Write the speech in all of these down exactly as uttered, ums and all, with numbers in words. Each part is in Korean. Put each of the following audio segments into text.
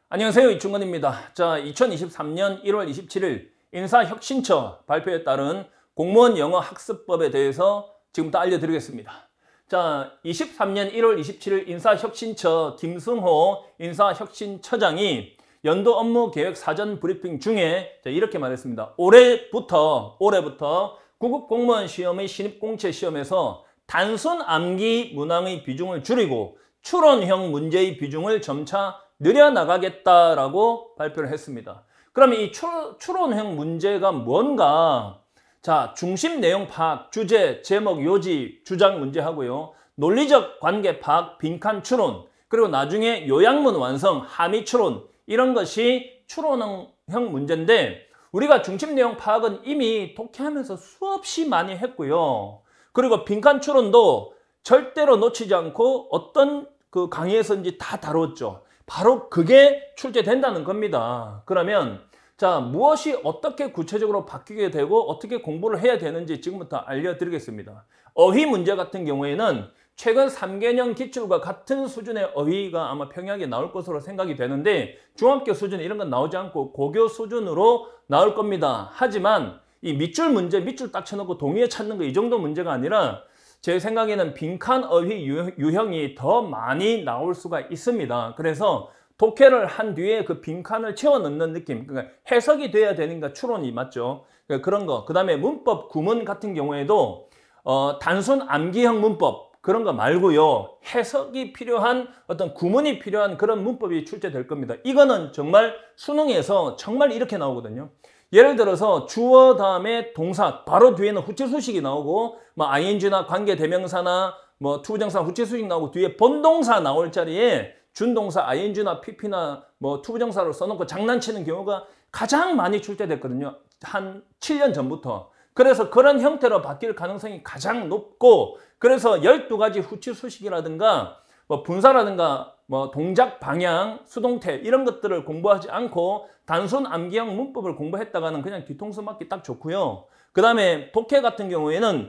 안녕하세요, 이충건입니다. 자, 이천이십삼년 일월 이십칠일 인사혁신처 발표에 따른 공무원 영어 학습법에 대해서 지금부터 알려드리겠습니다. 자, 이십삼년 일월 이십칠일 인사혁신처 김승호 인사혁신처장이 연도 업무 계획 사전 브리핑 중에 이렇게 말했습니다. 올해부터 올해부터 구급 공무원 시험의 신입 공채 시험에서 단순 암기 문항의 비중을 줄이고 추론형 문제의 비중을 점차 늘려나가겠다라고 발표를 했습니다. 그러면 이 추론형 문제가 뭔가? 자, 중심 내용 파악, 주제, 제목, 요지, 주장 문제 하고요. 논리적 관계 파악, 빈칸 추론, 그리고 나중에 요약문 완성, 함의 추론, 이런 것이 추론형 문제인데 우리가 중심 내용 파악은 이미 독해하면서 수없이 많이 했고요. 그리고 빈칸 추론도 절대로 놓치지 않고 어떤 그 강의에서인지 다 다뤘죠. 바로 그게 출제된다는 겁니다. 그러면 자, 무엇이 어떻게 구체적으로 바뀌게 되고 어떻게 공부를 해야 되는지 지금부터 알려드리겠습니다. 어휘 문제 같은 경우에는 최근 삼 개년 기출과 같은 수준의 어휘가 아마 평이하게 나올 것으로 생각이 되는데 중학교 수준 이런 건 나오지 않고 고교 수준으로 나올 겁니다. 하지만 이 밑줄 문제, 밑줄 딱 쳐놓고 동의어 찾는 거 이 정도 문제가 아니라 제 생각에는 빈칸 어휘 유형이 더 많이 나올 수가 있습니다. 그래서 독해를 한 뒤에 그 빈칸을 채워 넣는 느낌, 그러니까 해석이 돼야 되니까 추론이 맞죠. 그러니까 그런 거. 그 다음에 문법 구문 같은 경우에도 어, 단순 암기형 문법 그런 거 말고요. 해석이 필요한 어떤 구문이 필요한 그런 문법이 출제될 겁니다. 이거는 정말 수능에서 정말 이렇게 나오거든요. 예를 들어서 주어 다음에 동사 바로 뒤에는 후치 수식이 나오고 뭐 아이엔지나 관계 대명사나 뭐 투부정사 후치 수식 나오고 뒤에 본동사 나올 자리에 준동사 아이엔지나 피피나 뭐 투부정사로 써놓고 장난치는 경우가 가장 많이 출제됐거든요. 한 칠 년 전부터. 그래서 그런 형태로 바뀔 가능성이 가장 높고 그래서 열두 가지 후치 수식이라든가 뭐 분사라든가 뭐 동작 방향, 수동태 이런 것들을 공부하지 않고 단순 암기형 문법을 공부했다가는 그냥 뒤통수 맞기 딱 좋고요. 그 다음에 독해 같은 경우에는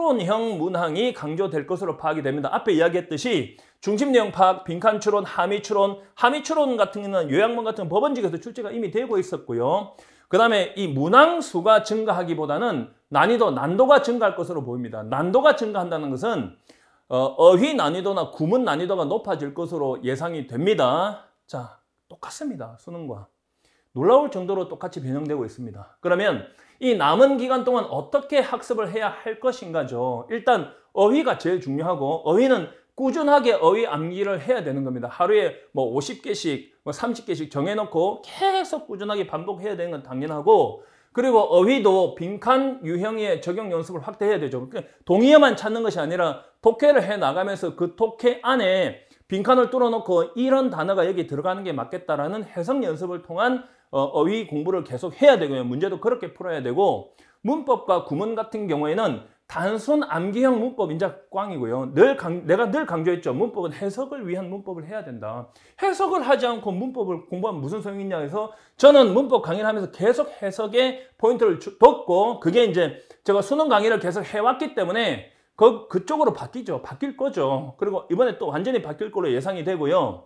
추론형 문항이 강조될 것으로 파악이 됩니다. 앞에 이야기했듯이 중심 내용 파악, 빈칸 추론, 함의 추론, 함의 추론 같은 경우는 요약문 같은 법원직에서 출제가 이미 되고 있었고요. 그 다음에 이 문항 수가 증가하기보다는 난이도, 난도가 증가할 것으로 보입니다. 난도가 증가한다는 것은 어, 어휘 난이도나 구문 난이도가 높아질 것으로 예상이 됩니다. 자, 똑같습니다. 수능과. 놀라울 정도로 똑같이 변형되고 있습니다. 그러면 이 남은 기간 동안 어떻게 학습을 해야 할 것인가죠. 일단 어휘가 제일 중요하고 어휘는 꾸준하게 어휘 암기를 해야 되는 겁니다. 하루에 뭐 오십 개씩, 뭐 삼십 개씩 정해놓고 계속 꾸준하게 반복해야 되는 건 당연하고 그리고 어휘도 빈칸 유형의 적용 연습을 확대해야 되죠. 동의어만 찾는 것이 아니라 독해를 해나가면서 그 독해 안에 빈칸을 뚫어놓고 이런 단어가 여기 들어가는 게 맞겠다라는 해석 연습을 통한 어휘 공부를 계속 해야 되고요. 문제도 그렇게 풀어야 되고 문법과 구문 같은 경우에는 단순 암기형 문법 이제 꽝이고요. 늘 강, 내가 늘 강조했죠. 문법은 해석을 위한 문법을 해야 된다. 해석을 하지 않고 문법을 공부하면 무슨 소용이 있냐 해서 저는 문법 강의를 하면서 계속 해석에 포인트를 뒀고 그게 이제 제가 수능 강의를 계속 해왔기 때문에 그, 그쪽으로 바뀌죠. 바뀔 거죠. 그리고 이번에 또 완전히 바뀔 걸로 예상이 되고요.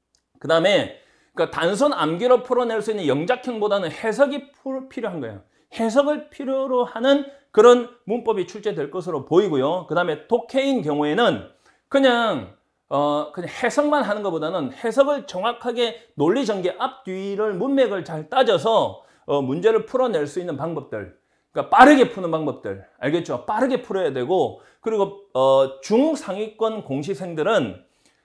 그 다음에 그러니까 단순 암기로 풀어낼 수 있는 영작형보다는 해석이 필요한 거예요. 해석을 필요로 하는 그런 문법이 출제될 것으로 보이고요. 그 다음에 독해인 경우에는 그냥 어 그냥 해석만 하는 것보다는 해석을 정확하게 논리 전개 앞뒤를 문맥을 잘 따져서 어 문제를 풀어낼 수 있는 방법들, 그러니까 빠르게 푸는 방법들 알겠죠? 빠르게 풀어야 되고 그리고 어 중상위권 공시생들은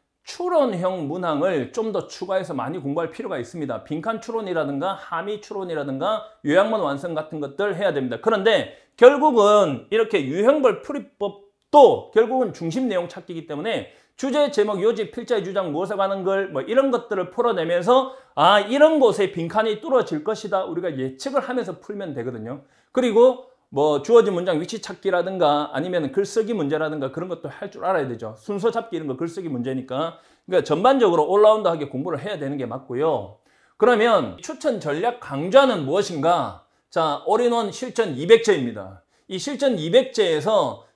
추론형 문항을 좀 더 추가해서 많이 공부할 필요가 있습니다. 빈칸 추론이라든가 함의 추론이라든가 요약문 완성 같은 것들 해야 됩니다. 그런데 결국은 이렇게 유형별 풀이법도 결국은 중심 내용 찾기이기 때문에 주제, 제목, 요지, 필자의 주장, 무엇에 관한 걸 뭐 이런 것들을 풀어내면서 아 이런 곳에 빈칸이 뚫어질 것이다 우리가 예측을 하면서 풀면 되거든요. 그리고 뭐 주어진 문장 위치 찾기라든가 아니면 글쓰기 문제라든가 그런 것도 할 줄 알아야 되죠. 순서 잡기 이런 거 글쓰기 문제니까. 그러니까 전반적으로 올라운드하게 공부를 해야 되는 게 맞고요. 그러면 추천 전략 강좌는 무엇인가? 자, 올인원 실전 이백 제입니다. 이 실전 이백 제에서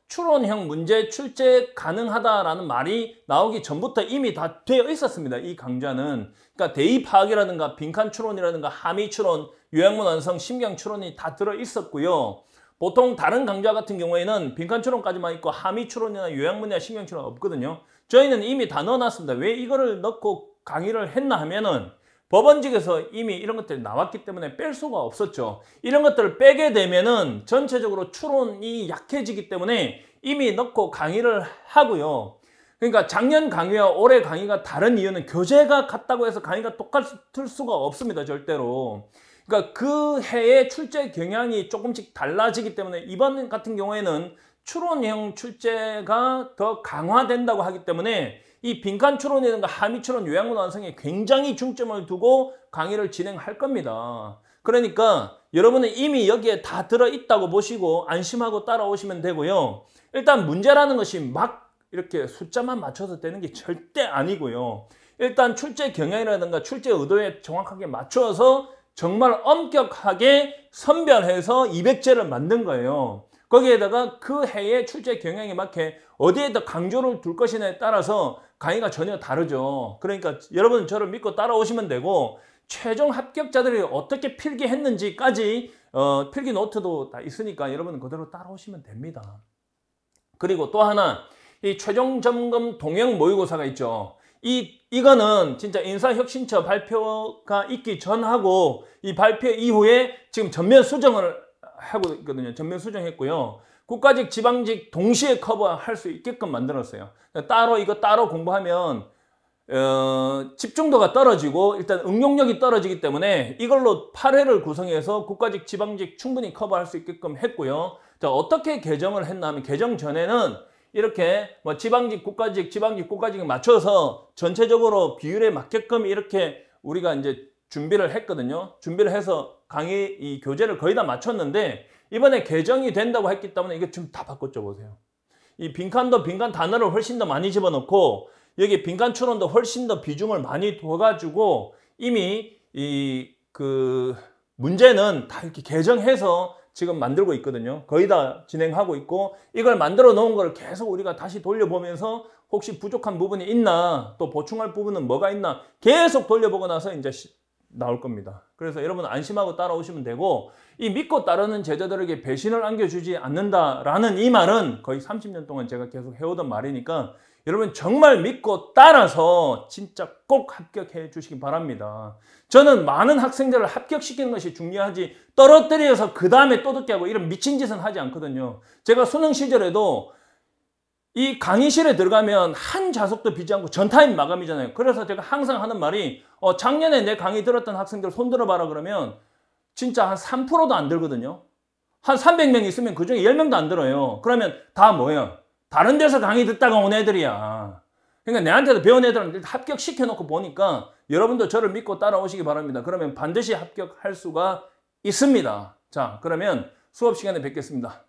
추론형 문제 출제 가능하다라는 말이 나오기 전부터 이미 다 되어 있었습니다. 이 강좌는. 그러니까 대입 파악이라든가 빈칸 추론이라든가 함의 추론, 요약문 완성, 심경 추론이 다 들어 있었고요. 보통 다른 강좌 같은 경우에는 빈칸 추론까지만 있고 함의 추론이나 요약문이나 심경 추론 없거든요. 저희는 이미 다 넣어놨습니다. 왜 이거를 넣고 강의를 했나 하면은 법원직에서 이미 이런 것들이 나왔기 때문에 뺄 수가 없었죠. 이런 것들을 빼게 되면은 전체적으로 추론이 약해지기 때문에 이미 넣고 강의를 하고요. 그러니까 작년 강의와 올해 강의가 다른 이유는 교재가 같다고 해서 강의가 똑같을 수가 없습니다. 절대로. 그러니까 그 해의 출제 경향이 조금씩 달라지기 때문에 이번 같은 경우에는 추론형 출제가 더 강화된다고 하기 때문에 이 빈칸 추론이라든가 함의 추론, 요약문 완성에 굉장히 중점을 두고 강의를 진행할 겁니다. 그러니까 여러분은 이미 여기에 다 들어있다고 보시고 안심하고 따라오시면 되고요. 일단 문제라는 것이 막 이렇게 숫자만 맞춰서 되는 게 절대 아니고요. 일단 출제 경향이라든가 출제 의도에 정확하게 맞춰서 정말 엄격하게 선별해서 이백 제를 만든 거예요. 거기에다가 그 해의 출제 경향에 맞게 어디에다 강조를 둘 것이냐에 따라서 강의가 전혀 다르죠. 그러니까 여러분 저를 믿고 따라오시면 되고 최종 합격자들이 어떻게 필기했는지까지 어, 필기 노트도 다 있으니까 여러분은 그대로 따라오시면 됩니다. 그리고 또 하나 이 최종 점검 동형 모의고사가 있죠. 이, 이거는 진짜 인사혁신처 발표가 있기 전하고 이 발표 이후에 지금 전면 수정을 하고 있거든요. 전면 수정했고요. 국가직, 지방직 동시에 커버할 수 있게끔 만들었어요. 따로 이거 따로 공부하면 어, 집중도가 떨어지고 일단 응용력이 떨어지기 때문에 이걸로 팔 회를 구성해서 국가직, 지방직 충분히 커버할 수 있게끔 했고요. 자, 어떻게 개정을 했나 하면 개정 전에는 이렇게 뭐 지방직, 국가직, 지방직, 국가직에 맞춰서 전체적으로 비율에 맞게끔 이렇게 우리가 이제 준비를 했거든요. 준비를 해서 강의 이 교재를 거의 다 맞췄는데 이번에 개정이 된다고 했기 때문에 이게 지금 다 바꿨죠. 보세요. 이 빈칸도 빈칸 단어를 훨씬 더 많이 집어넣고 여기 빈칸 추론도 훨씬 더 비중을 많이 둬가지고 이미 이 그 문제는 다 이렇게 개정해서 지금 만들고 있거든요. 거의 다 진행하고 있고 이걸 만들어 놓은 걸 계속 우리가 다시 돌려보면서 혹시 부족한 부분이 있나 또 보충할 부분은 뭐가 있나 계속 돌려보고 나서 이제 나올 겁니다. 그래서 여러분 안심하고 따라오시면 되고 이 믿고 따르는 제자들에게 배신을 안겨주지 않는다라는 이 말은 거의 삼십 년 동안 제가 계속 해오던 말이니까 여러분 정말 믿고 따라서 진짜 꼭 합격해 주시기 바랍니다. 저는 많은 학생들을 합격시키는 것이 중요하지 떨어뜨려서 그 다음에 또 듣게 하고 이런 미친 짓은 하지 않거든요. 제가 수능 시절에도 이 강의실에 들어가면 한 좌석도 비지 않고 전타임 마감이잖아요. 그래서 제가 항상 하는 말이 어, 작년에 내 강의 들었던 학생들 손 들어봐라 그러면 진짜 한 삼 퍼센트도 안 들거든요. 한 삼백 명 있으면 그중에 십 명도 안 들어요. 그러면 다 뭐예요? 다른 데서 강의 듣다가 온 애들이야. 그러니까 내한테도 배운 애들은 합격시켜놓고 보니까 여러분도 저를 믿고 따라오시기 바랍니다. 그러면 반드시 합격할 수가 있습니다. 자, 그러면 수업 시간에 뵙겠습니다.